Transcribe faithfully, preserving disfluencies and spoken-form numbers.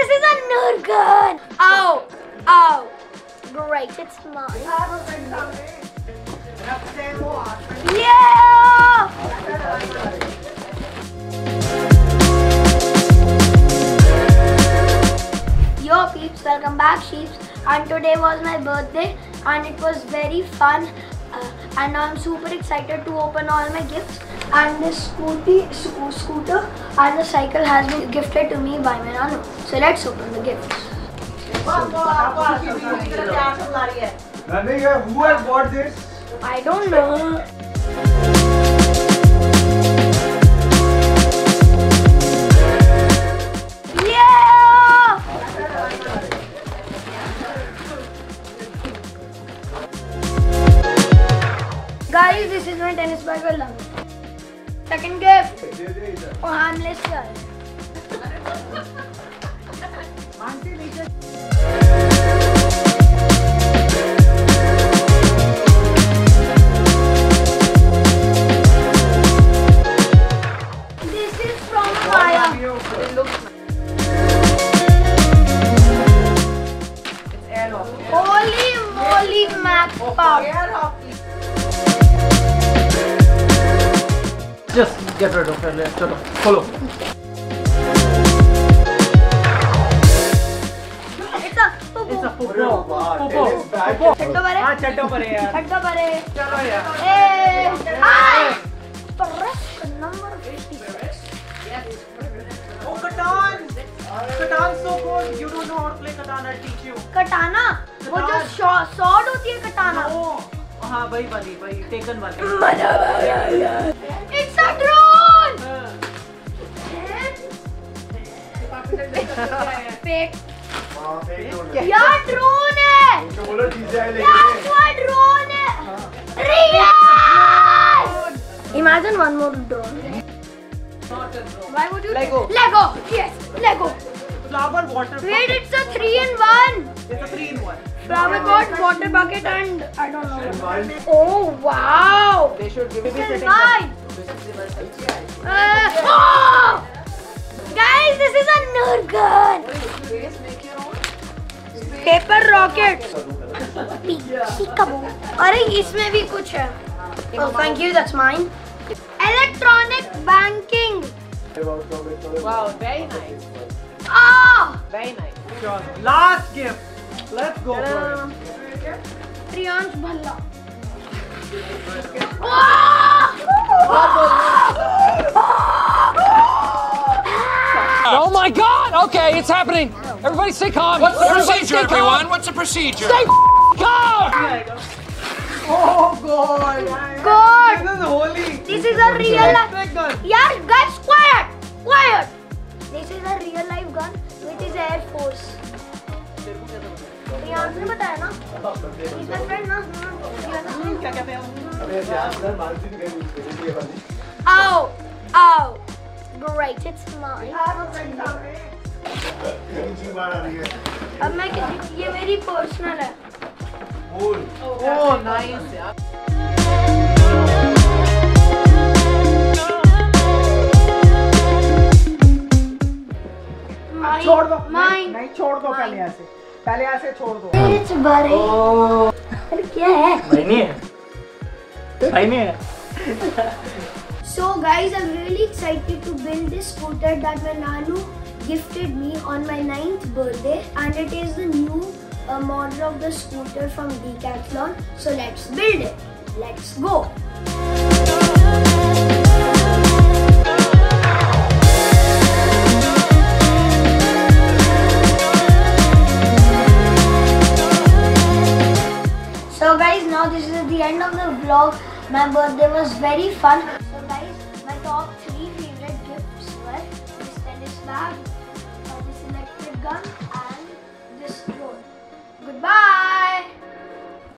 this is a Nerf gun. Oh, oh, great, it's mine. Yeah! Yo peeps, welcome back sheeps, and today was my birthday and it was very fun. Uh, and now I'm super excited to open all my gifts, and this scooty, sco scooter and the cycle has been gifted to me by my nanu. So let's open the gifts. Nani, who has bought this? I don't know. Yeah! Guys, this is my tennis bag. I love it. Second gift. Oh, harmless guy. This is from Maya. It looks nice. It's air hockey. Holy moly, Mac Pop. Air hockey. Just get rid of it. Chalo, follow. It's a popo. It's a popo. Popo. Chhatto bare. हाँ चट्टो परे यार. Chhatto bare. चलो यार. Hey. Hi. Press number fifty. Oh, Katan. Katan so good. You don't know how to play Katan. I'll teach you. Katana. वो जो sword होती है katana. Oh. हाँ वही वाली वही टेकन वाली. It's a drone. Fake. यार drone है. यार वो drone है. Real. Imagine one more drone. Why would you? Lego. Lego. Yes. Lego. Flower water. Wait, it's a three in one. It's a three in one. Flower pot, water bucket, and I don't know. Oh wow! They should give This is mine. Uh, oh! Guys, this is a Nerf gun. Paper rockets. Peekaboo. अरे इसमें भी कुछ है. Oh, thank you. That's mine. Electronic banking. Wow, very nice. Ah! Very nice. Sure. Last gift. Let's go for it. Triyansh Bhalla. Oh my God! Okay, it's happening. Everybody stay calm. What's the Everybody procedure, stay calm. everyone? What's the procedure? Stay calm. Oh God. God! This is holy. This is a real life. Electric gun. Yeah, guys, quiet! Quiet! This is a real life gun which is Air Force. Triyansh ने बताया ना? He's my friend ना? क्या कहते हैं? Ow! Ow! Great, it's mine. अब मैं किसी ये मेरी पर्सनल है. Oh, nice. Yeah. Mine. छोड़ दो. Mine. नहीं छोड़ दो पहले ऐसे. पहले ऐसे छोड़ दो. It's बड़े. अरे क्या है? नहीं है. नहीं है. So guys, I'm really excited to build this scooter that my nanu gifted me on my ninth birthday, and it is the new uh, model of the scooter from Decathlon. So let's build it. Let's go. So guys, now this is the end of the vlog. My birthday was very fun. So guys, my top three favorite gifts were this tennis bag, uh, this electric gun,